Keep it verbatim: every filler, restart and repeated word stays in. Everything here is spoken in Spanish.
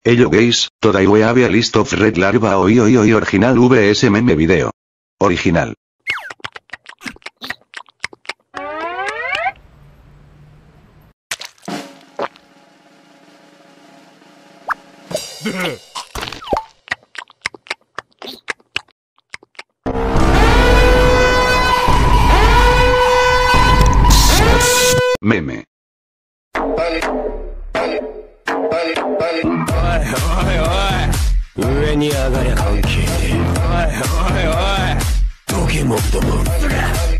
Hello guys, today we have a list of red larva oi oi oi original vs meme video. Original. Meme. おいおいおい上に上がりゃ関係ねえおいおいおいポケモンども